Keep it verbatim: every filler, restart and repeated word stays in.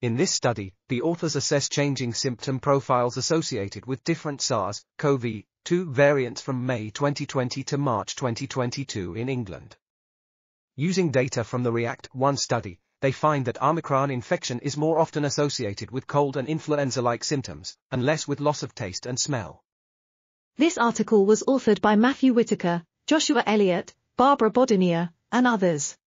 In this study, the authors assess changing symptom profiles associated with different SARS CoV two variants from May twenty twenty to March twenty twenty-two in England. Using data from the REACT one study, they find that Omicron infection is more often associated with cold and influenza-like symptoms, and less with loss of taste and smell. This article was authored by Matthew Whitaker, Joshua Elliott, Barbara Bodinier, and others.